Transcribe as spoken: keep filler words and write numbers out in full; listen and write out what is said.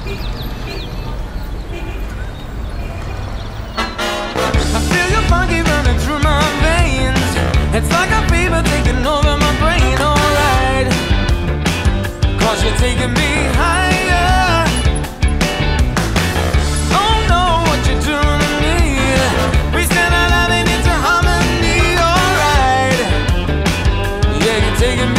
I feel your funky running through my veins. It's like a fever taking over my brain, alright. Cause you're taking me higher. Oh no, what you're doing to me. We stand our loving into harmony, alright. Yeah, you're taking me